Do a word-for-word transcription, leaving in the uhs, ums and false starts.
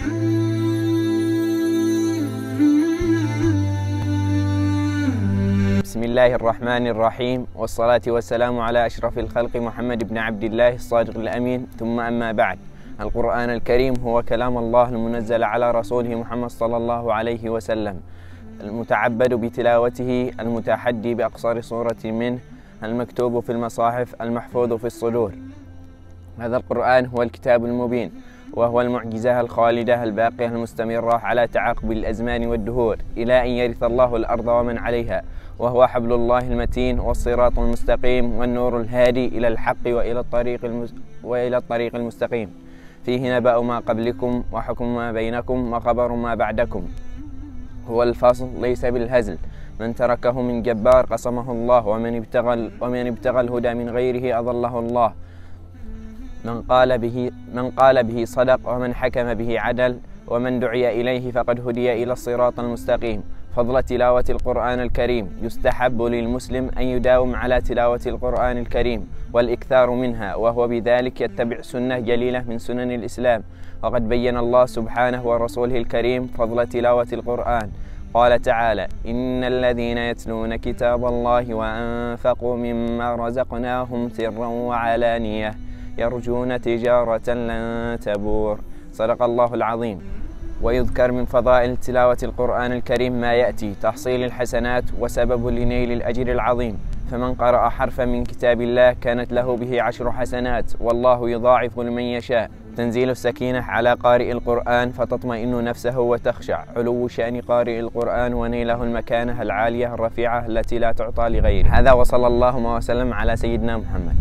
بسم الله الرحمن الرحيم، والصلاة والسلام على أشرف الخلق محمد بن عبد الله الصادق الأمين، ثم أما بعد. القرآن الكريم هو كلام الله المنزل على رسوله محمد صلى الله عليه وسلم، المتعبد بتلاوته، المتحدي بأقصر صورة منه، المكتوب في المصاحف، المحفوظ في الصدور. هذا القرآن هو الكتاب المبين، وهو المعجزة الخالدة الباقية المستمرة على تعاقب الأزمان والدهور إلى أن يرث الله الأرض ومن عليها، وهو حبل الله المتين والصراط المستقيم والنور الهادي إلى الحق وإلى الطريق, المس... وإلى الطريق المستقيم. فيه نبأ ما قبلكم وحكم ما بينكم وخبر ما بعدكم. هو الفصل ليس بالهزل، من تركه من جبار قصمه الله، ومن ابتغى, ومن ابتغى الهدى من غيره أضله الله. من قال به من قال به صدق، ومن حكم به عدل، ومن دعي إليه فقد هدي إلى الصراط المستقيم. فضل تلاوة القرآن الكريم: يستحب للمسلم أن يداوم على تلاوة القرآن الكريم والإكثار منها، وهو بذلك يتبع سنة جليلة من سنن الإسلام. وقد بين الله سبحانه ورسوله الكريم فضل تلاوة القرآن. قال تعالى: إن الذين يتلون كتاب الله وأنفقوا مما رزقناهم سرا وعلانية يرجون تجارة لن تبور. صدق الله العظيم. ويذكر من فضائل تلاوة القرآن الكريم ما يأتي: تحصيل الحسنات وسبب لنيل الأجر العظيم، فمن قرأ حرفا من كتاب الله كانت له به عشر حسنات، والله يضاعف لمن يشاء. تنزيل السكينة على قارئ القرآن فتطمئن نفسه وتخشع. علو شأن قارئ القرآن ونيله المكانة العالية الرفيعة التي لا تعطى لغيره. هذا، وصلى الله وسلم على سيدنا محمد.